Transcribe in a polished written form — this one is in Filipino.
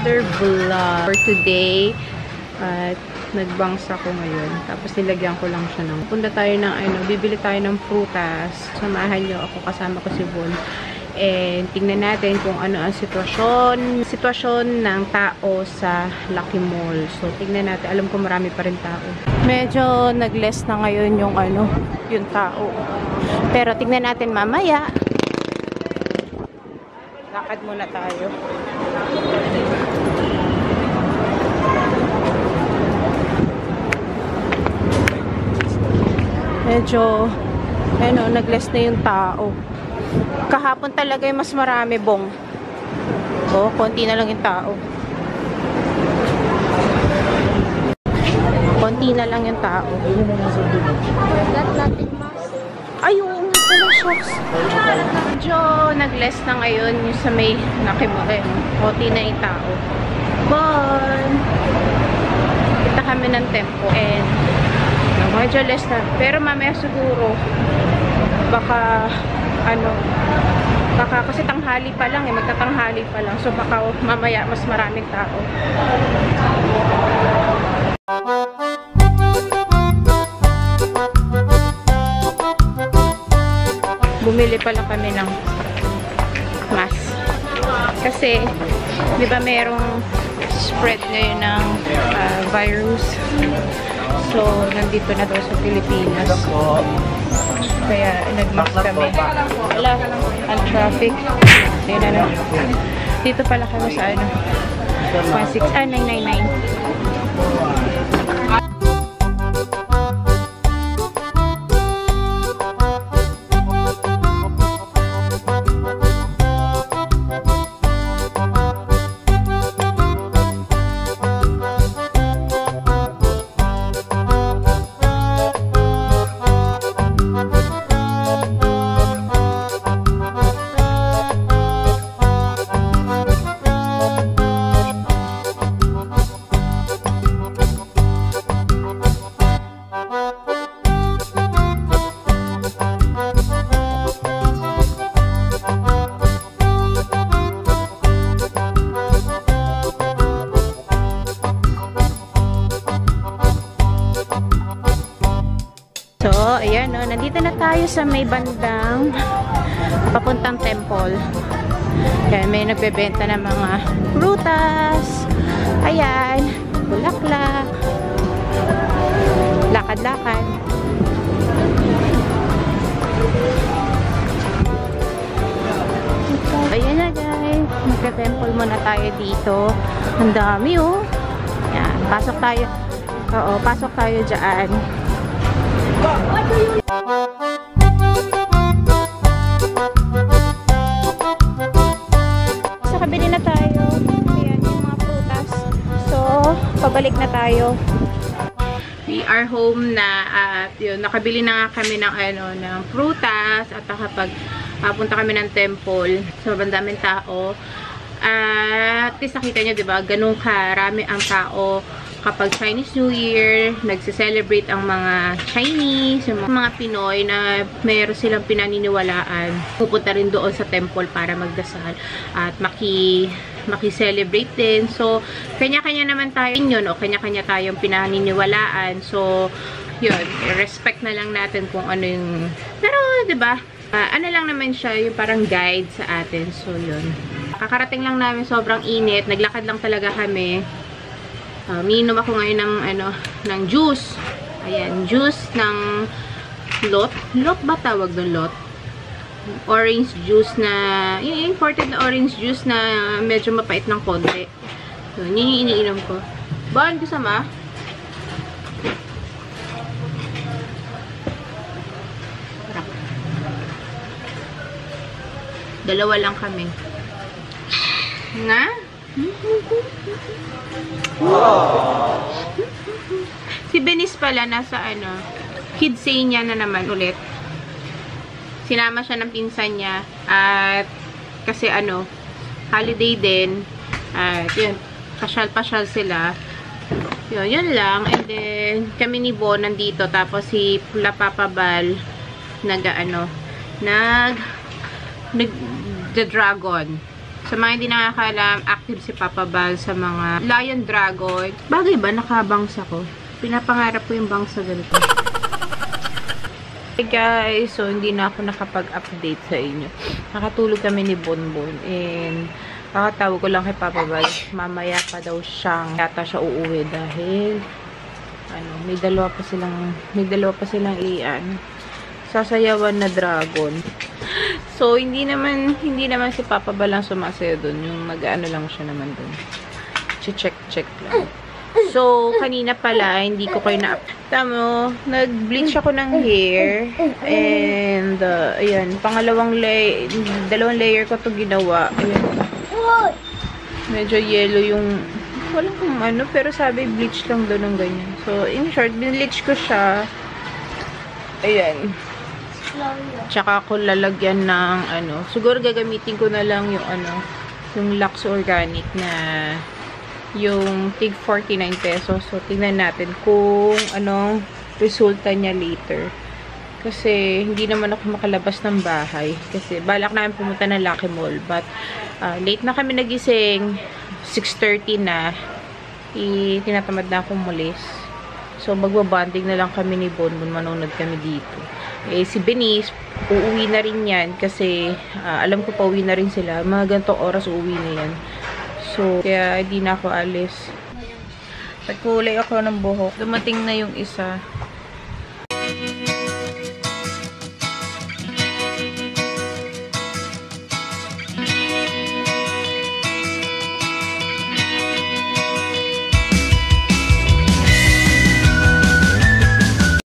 another vlog for today. At nagbangs ako ngayon. Tapos nilagyan ko lang siya ng punta tayo ng bibili tayo ng prutas. Samahan niyo ako, kasama ko si Von. And tingnan natin kung ano ang sitwasyon ng tao sa Lucky Mall. So tingnan natin, alam ko marami pa rin tao. Medyo nag-less na ngayon yung tao. Pero tingnan natin mamaya. Lakad muna tayo. Medyo nag-less na yung tao. Kahapon talaga yung mas marami, Bong. Oh, konti na lang yung tao. Konti na lang yung tao. Ayun, pala shocks. Medyo nag-less na ngayon yung sa may nakimore. Konti na yung tao. Bon! Kita kami ng tempo and medyo less na. Pero mamaya siguro baka kasi tanghali pa lang magtatanghali pa lang. So baka mamaya mas maraming tao. Bumili pa lang kami ng mask. Kasi, di ba merong spread ngayon ng virus. So, nandito na daw sa Pilipinas. Kaya, nag-mask kami. Wala, ang traffic. Ayun na. Dito pala kami sa 999. Ayan, nandito na tayo sa may bandang papuntang temple. Ayan, may nagbebenta ng mga prutas. Ayan, bulaklak. Lakad-lakad. Ayan na guys, magka-temple muna tayo dito. Ang dami Ayan, pasok tayo. Oo, pasok tayo dyan. So, kabili na tayo. Ayan yung mga prutas. So, pabalik na tayo. We are home na at yun, nakabili na nga kami ng ng prutas at papunta kami ng temple. So, bandaming tao. At least nakita nyo, diba? Ganun karami ang tao. Kapag Chinese New Year, nagse-celebrate ang mga Chinese, yung mga Pinoy na mayroon silang pinaniniwalaan. Pupunta rin doon sa temple para magdasal at maki-celebrate din. So, kanya-kanya naman tayo yun, o kanya-kanya tayong pinaniniwalaan. So, yun, respect na lang natin kung ano yung... Pero, diba? Ano lang naman siya, yung parang guide sa atin. So, yun. Kakarating lang namin, sobrang init. Naglakad lang talaga kami. Minom ako ngayon ng juice. Ayan, juice ng lot. Lot ba tawag doon, lot? Orange juice na, yung imported na orange juice na medyo mapait ng konti. So, yun yung iniinom ko. Baan kasama? Dalawa lang kami. Nga? Si Benis pala nasa kidsay niya na naman ulit. Sinama siya ng pinsan niya at kasi holiday din at yun, pasyal-pasyal sila. Yun lang. And then kami ni Bo nandito, tapos si Papa Bal nag-dragon. So Sa mga hindi nakakalam, active si Papa Bal sa mga Lion Dragon. Bagay ba? Nakabangs ako. Pinapangarap ko yung bangs sa ganito. Hey guys, so hindi na ako nakapag-update sa inyo. Nakatulog kami ni Bonbon and kakatawag ko lang kay Papa Bal. Mamaya pa daw yata siya uuwi dahil may dalawa pa silang sasayawan na dragon. So hindi naman si Papa Bal lang sumasayaw doon, yung mag-ano lang siya naman doon. Check lang. So, kanina pala, hindi ko kayo tamo, nag-bleach ako ng hair. And, ayan, dalawang layer ko to ginawa. Ayan. Medyo yellow yung, walang kung ano, pero sabi bleach lang doon ng ganyan. So, in short, binleach ko siya. Ayan. Tsaka ako lalagyan ng, siguro gagamitin ko na lang yung, yung Lux Organic na yung tig 49 pesos. So, tingnan natin kung anong resulta niya later. Kasi, hindi naman ako makalabas ng bahay. Kasi, balak namin pumunta ng Lucky Mall. But, late na kami nagising. 6:30 na. Tinatamad na akong mulis. So, magbabanding na lang kami ni Bonbon. Manonood kami dito. Si Benice, uuwi na rin yan. Kasi, alam ko pa uwi na rin sila. Mga ganitong oras uuwi na yan. So, kaya hindi na ako alis. Nagkulay ako ng buhok. Dumating na yung isa.